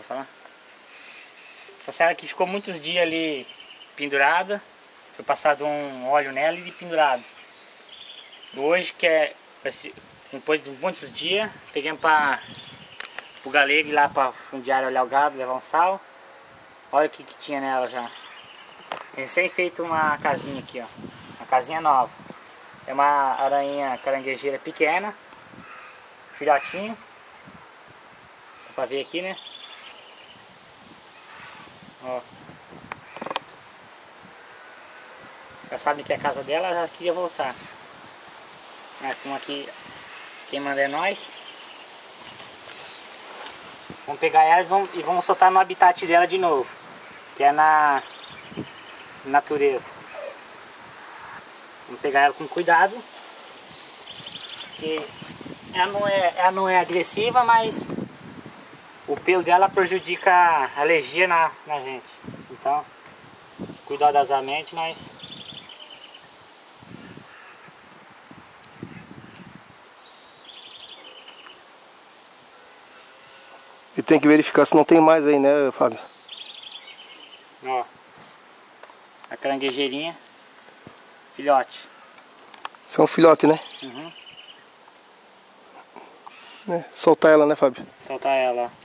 pra falar. Essa cela aqui ficou muitos dias ali pendurada. Foi passado um óleo nela e pendurado. Hoje, que é depois de muitos dias, peguemos para o galego ir lá para fundiária olhar o gado, levar um sal. Olha o que tinha nela já. Recém feito uma casinha aqui, ó. Uma casinha nova. É uma aranha caranguejeira pequena. Filhotinho. Dá pra ver aqui, né? Ó. Já sabe que é a casa dela, já queria voltar. Como aqui, quem manda é nós. Vamos pegar elas e vamos soltar no habitat dela de novo. Que é na natureza. Vamos pegar ela com cuidado. Porque ela não é agressiva, mas o pelo dela prejudica a alergia na gente. Então, cuidadosamente nós... E tem que verificar se não tem mais aí, né, Fábio? Ó, a caranguejeirinha, filhote. Isso é um filhote, né? Uhum. Soltar ela, né, Fábio? Soltar ela, ó.